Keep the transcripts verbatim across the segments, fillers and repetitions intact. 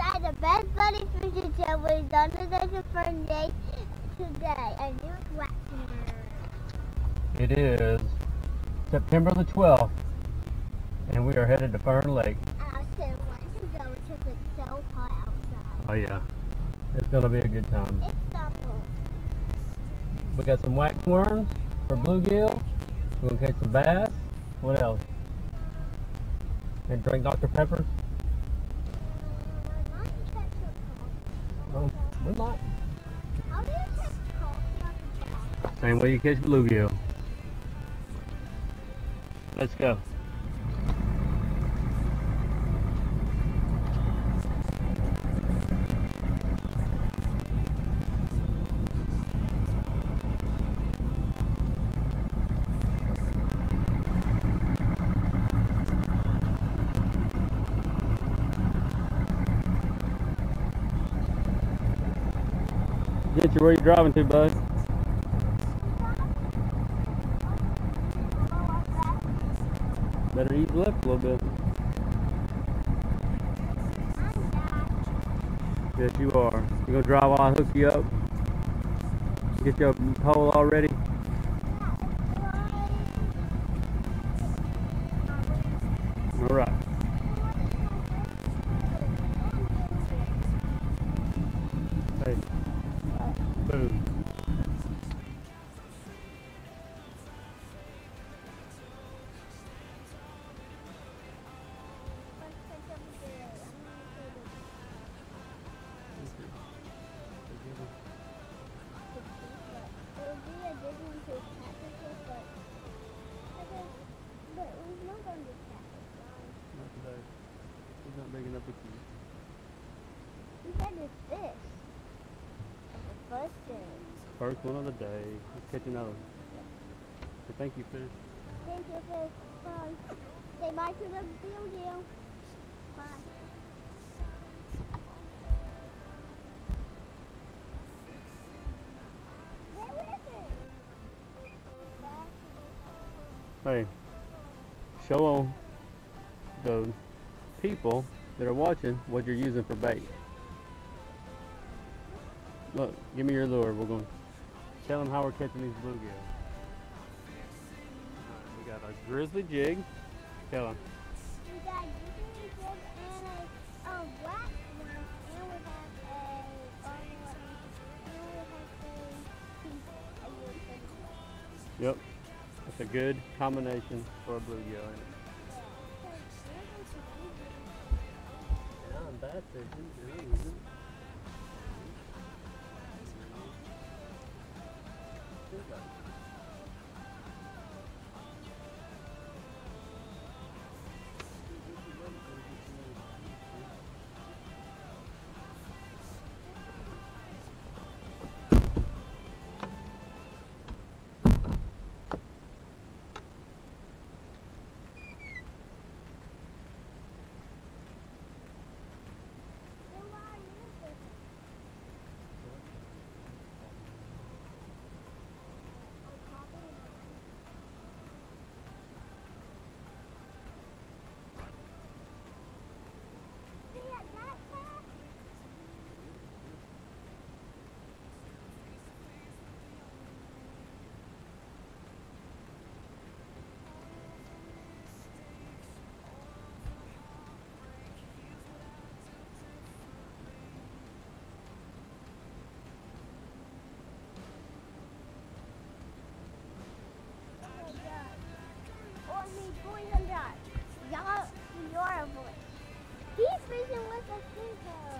try the best buddy fishing show we've done today for day today. And you watching it is September the twelfth, and we are headed to Fern Lake. And I still want to go because it's so hot outside. Oh yeah, it's gonna be a good time. It's double. We got some wax worms for bluegill. We're gonna catch some bass. What else? And drink Doctor Peppers. No, we're not. How do you catch coffee? Same way you catch bluegill. Let's go. Get you, where you driving to, bud? Better ease left a little bit. Yes, you are. You gonna drive while I hook you up? Get your pole all ready? All right. Hey. Boom. He's not big enough to keep. You said it's fish. The first day. First one of the day. Let's catch another. So thank you, fish. Thank you, fish. Bye. Say bye to the bluegill. Bye. Where is it? Hey, show the people that are watching what you're using for bait. Look, give me your lure. We're going to tell them how we're catching these bluegill. We got a grizzly jig. Tell them. We got a grizzly jig and a, a black one, and we have a, and we have a, Yep, that's a good combination for a bluegill. Yeah, I'm bass fishing. Y'all, you're a boy. He's fishing with a sinker.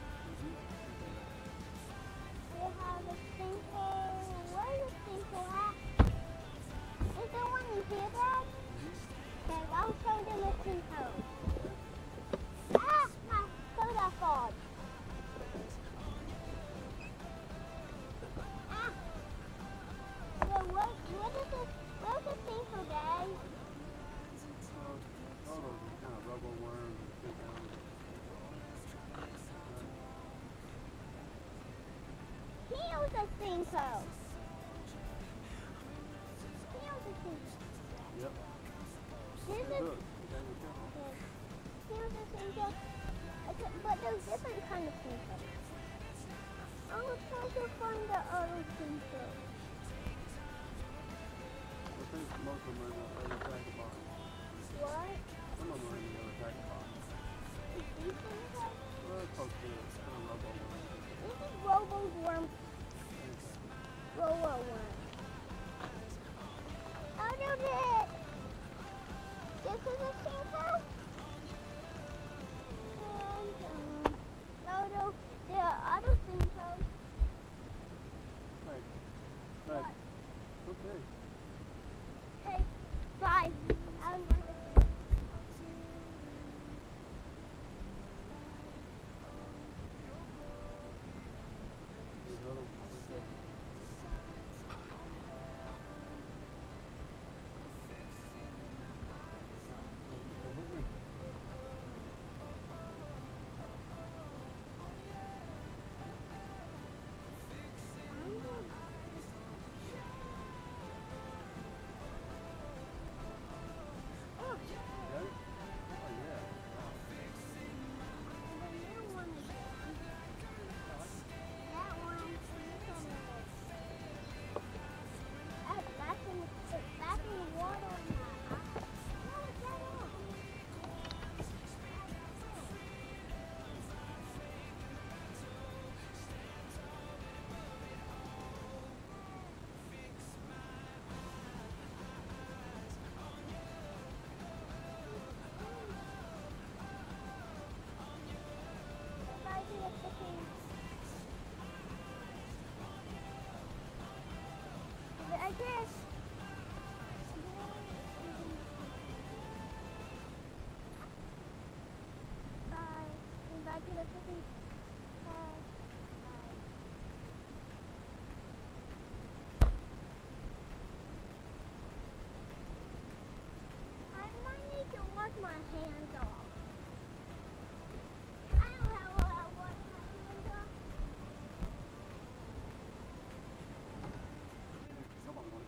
We have a sinker. Where's the sinker at? Is there one in here, Dad? Okay, I'll show them a sinker. Ah, my soda fall. Ah. So what, what is this? Where's the sinker, Dad? Here's a sinker. Here's a sinker. Yep. Here's a, here's a sinker. Okay, but there's different kind of pinto. I was trying to find the other pinto. I think most of them are in the other tackle box. What? Some of them are in the other tackle box. Is these pinto? Well, it's close to it. It's a robo one. This is Robo's worm. Robo worm. How do this? This is a pinto? And, um, no, no, there are other pintos. Right. Right. Okay. Okay, bye. I'm These other ones, okay. Oh, Got it? Oh, yeah. the new one again. That one, this one is. That's back in the, it's back in the water now. How is that on? Bye, dear chicken. I guess. Bye. Bye to the chicken. Bye. I might need to wash my hands off. I don't know how I wash my hands off. Come on, one.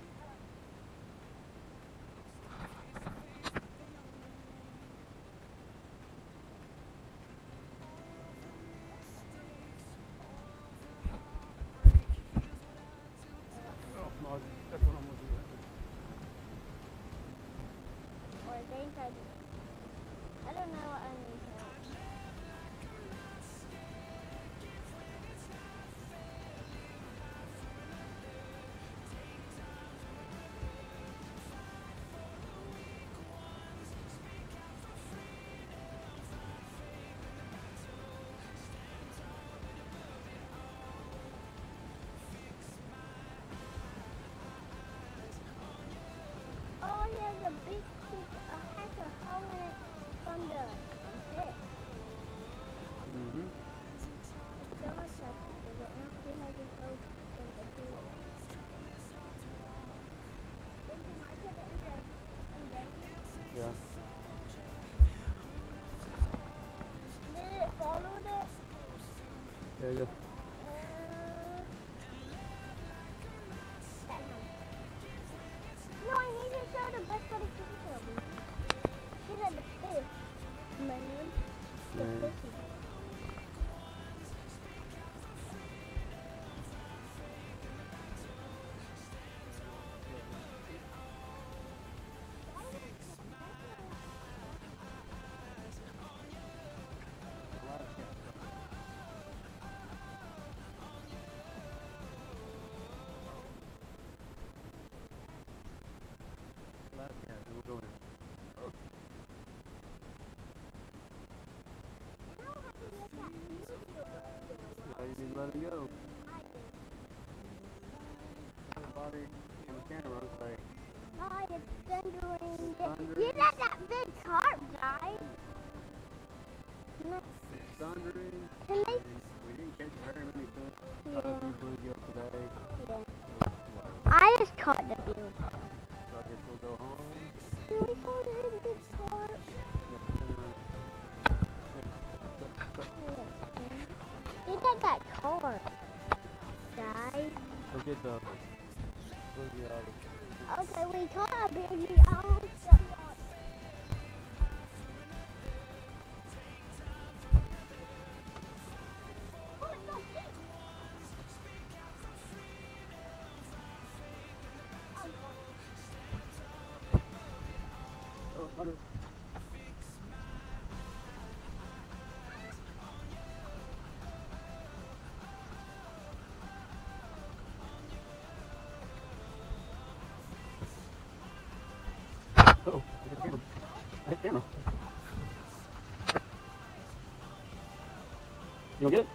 Oh, no, that's what I'm gonna do. Or I think I do. I don't know what I need to. Oh, there's a big piece. I had to hold it from the stick. Mm-hmm. Don't touch it, because it actually has a hold from the stick. Can I put it in the, in the, Yeah. did it follow it? Yeah, yeah. Uh, that one. No, I need to show the best way to keep it. These are the fish. Man, the Man. fishes. Last guy, then we'll go in. Now you need to let it go. Body on the camera, it's like, Oh, it's thundering. Thundering. You let that big carp die. No, it's thundering. can they? We didn't catch very many fish. Yeah. Caught a few bluegill today. Yeah. I just caught the big carp. So I guess we'll go home. We caught a big carp. You got that carp. Die. Go get the bluegill out of Okay, we caught a baby. I almost got lost. You gonna get it?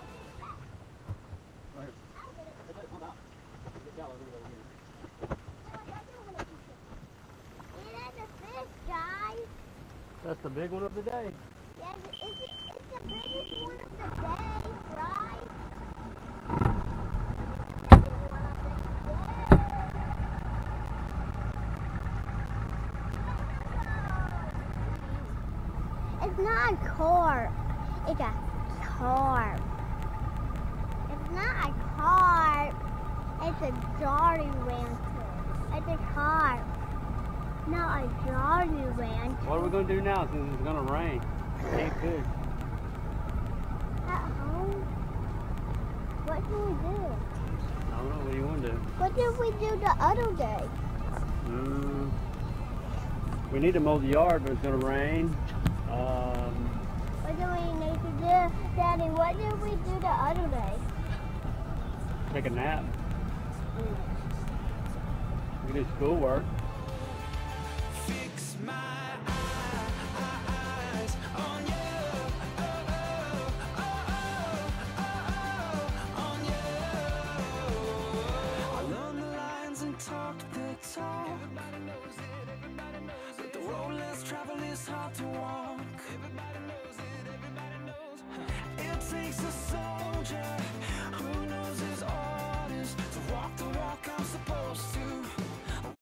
It is a fish, guys. That's the big one of the day. Yeah, it's, it's the biggest one of the day, right? It's not a carp. It's a carp. It's not a carp. It's a jolly rancher. It's a carp. Not a jolly rancher. What are we gonna do now since it's gonna rain? We can't fish. At home? What can we do? I don't know. What do you want to do? What did we do the other day? Mm, we need to mow the yard, but it's gonna rain. Um, What do we need to do? Daddy, what did we do the other day? take a nap. We can do schoolwork. Fix my eyes on you, oh, oh, oh, oh, on you. I learned the lines and talked the talk. Everybody knows it, everybody knows it. But the road less traveled is hard to walk. Everybody knows it, everybody knows it. It takes a soldier